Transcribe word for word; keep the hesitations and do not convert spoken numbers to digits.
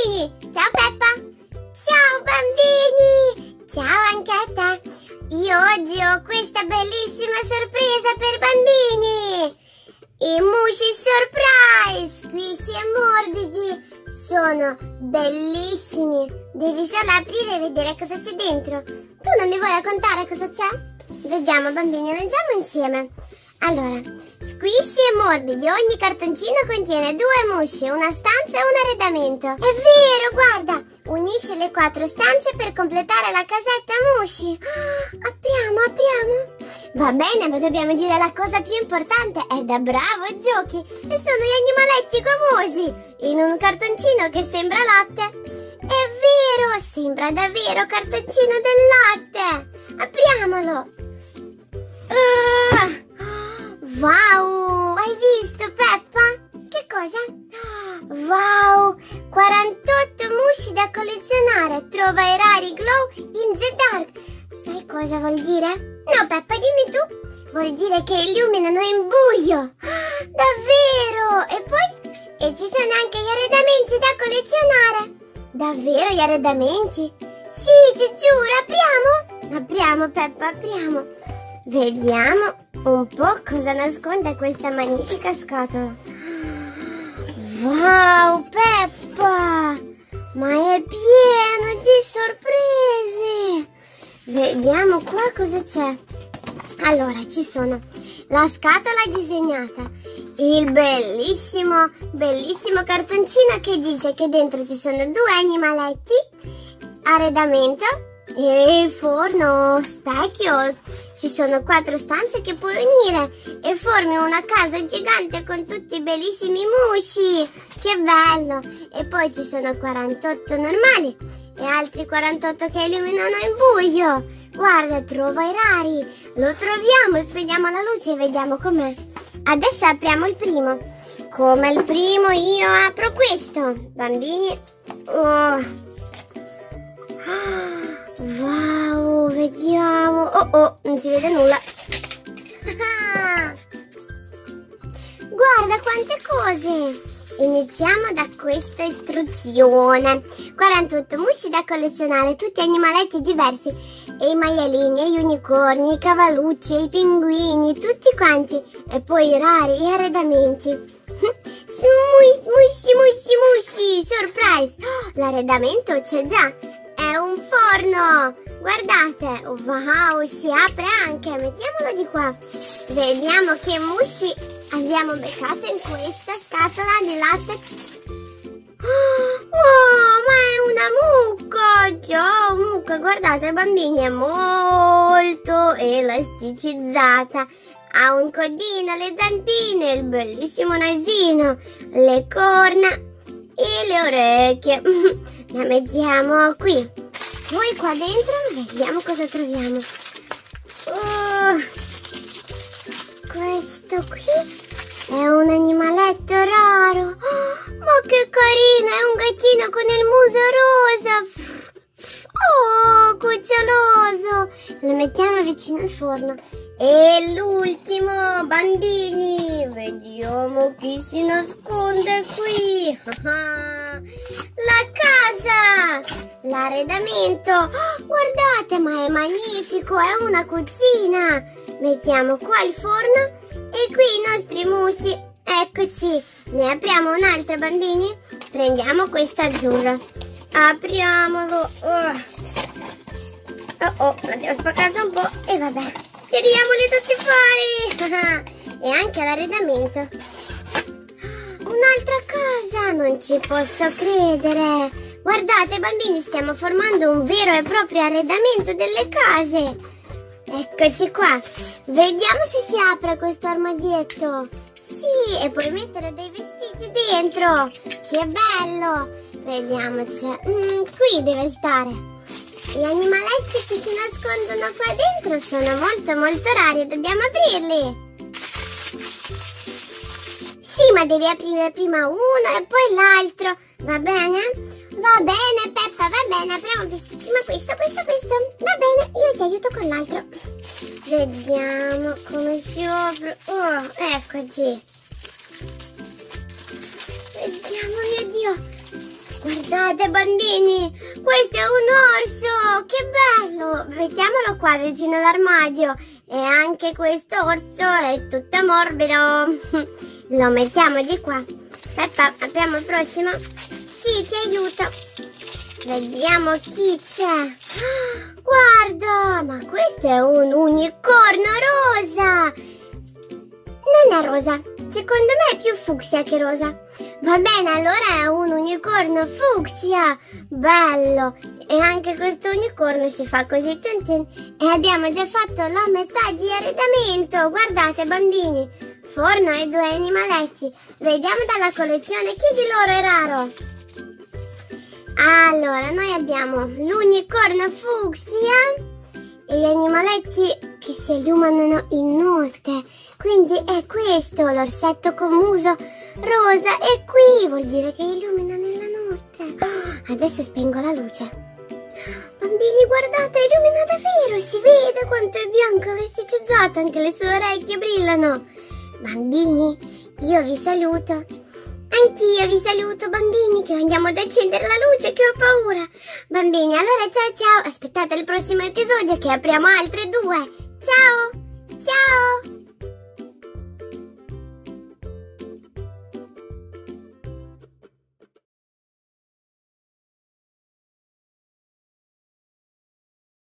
bambini! Ciao Peppa! Ciao bambini! Ciao anche a te! Io oggi ho questa bellissima sorpresa per bambini! I Musci Surprise! Squishy e morbidi! Sono bellissimi! Devi solo aprire e vedere cosa c'è dentro! Tu non mi vuoi raccontare cosa c'è? Vediamo bambini, leggiamo insieme! Allora, Squishy e morbidi, ogni cartoncino contiene due musci, una stanza e un arredamento. È vero, guarda, unisce le quattro stanze per completare la casetta musci. Oh, apriamo, apriamo. Va bene, ma dobbiamo dire la cosa più importante, è da bravo giochi, e sono gli animaletti gomosi, in un cartoncino che sembra latte. È vero, sembra davvero cartoncino del latte. Apriamolo. Uh, Wow, hai visto Peppa? Che cosa? Wow, quarantotto musci da collezionare. Trova i rari glow in the dark. Sai cosa vuol dire? No Peppa, dimmi tu. Vuol dire che illuminano in buio. Davvero? E poi? E ci sono anche gli arredamenti da collezionare. Davvero gli arredamenti? Sì, ti giuro, apriamo? Apriamo Peppa, apriamo. Vediamo un po' cosa nasconde questa magnifica scatola. Wow, Peppa! Ma è pieno di sorprese! Vediamo qua cosa c'è. Allora, ci sono la scatola disegnata, il bellissimo, bellissimo cartoncino che dice che dentro ci sono due animaletti, arredamento e forno, specchio. Ci sono quattro stanze che puoi unire e formi una casa gigante con tutti i bellissimi musci. Che bello! E poi ci sono quarantotto normali e altri quarantotto che illuminano in buio. Guarda, trova i rari. Lo troviamo, spegniamo la luce e vediamo com'è. Adesso apriamo il primo. Come il primo io apro questo. Bambini. Oh. Wow, vediamo. Oh oh, non si vede nulla. Guarda quante cose. Iniziamo da questa istruzione. quarantotto musci da collezionare, tutti animaletti diversi. E i maialini, e gli unicorni, i cavallucci, i pinguini, tutti quanti. E poi i rari, e arredamenti. Musci, musci, musci, musci, surprise. Oh, l'arredamento c'è già. È un forno, guardate, wow, si apre anche, mettiamolo di qua, vediamo che musci abbiamo beccato in questa scatola di latte. Oh, ma è una mucca, ciao mucca, guardate bambini, è molto elasticicizzata, ha un codino, le zampine, il bellissimo nasino, le corna e le orecchie. La mettiamo qui. Poi qua dentro vediamo cosa troviamo. Oh, questo qui è un animaletto raro. Oh, ma che carino, è un gattino con il muso rosa. Oh, cuccioloso. Lo mettiamo vicino al forno. E l'ultimo, bambini, vediamo chi si nasconde qui. La casa, l'arredamento. Oh, guardate, ma è magnifico, è una cucina. Mettiamo qua il forno e qui i nostri musci. Eccoci, ne apriamo un altro bambini. Prendiamo questo azzurro. Apriamolo. Oh, oh, oh l'abbiamo spaccato un po' e vabbè. Tiriamoli tutti fuori. E anche l'arredamento. Un'altra cosa, non ci posso credere. Guardate bambini, stiamo formando un vero e proprio arredamento delle case. Eccoci qua. Vediamo se si apre questo armadietto. Sì, e puoi mettere dei vestiti dentro. Che bello. Vediamoci. Mm, qui deve stare. Gli animaletti che si nascondono qua dentro sono molto molto rari, dobbiamo aprirli. Sì, ma devi aprire prima uno e poi l'altro, va bene? Va bene Peppa, va bene, apriamo prima questo, questo, questo. Va bene, io ti aiuto con l'altro. Vediamo come si apre. Oh, eccoci. Vediamo, mio Dio. Guardate bambini, questo è un orso, che bello! Mettiamolo qua vicino all'armadio. E anche questo orso è tutto morbido. Lo mettiamo di qua. Aspetta, apriamo il prossimo. Sì, ti aiuto. Vediamo chi c'è. Guarda, ma questo è un unicorno rosa. Non è rosa, secondo me è più fucsia che rosa. Va bene, allora è un unicorno fucsia. Bello. E anche questo unicorno si fa così tin tin. E abbiamo già fatto la metà di arredamento. Guardate bambini, forno e due animaletti. Vediamo dalla collezione chi di loro è raro. Allora, noi abbiamo l'unicorno fucsia e gli animaletti che si illuminano in notte. Quindi è questo l'orsetto con muso rosa, e qui vuol dire che illumina nella notte. Oh, adesso spengo la luce. Bambini, guardate, illumina davvero, si vede quanto è bianco e lassicizzato, anche le sue orecchie brillano. Bambini, io vi saluto. Anch'io vi saluto bambini, che andiamo ad accendere la luce, che ho paura. Bambini, allora ciao ciao, aspettate il prossimo episodio che apriamo altre due. Ciao, ciao.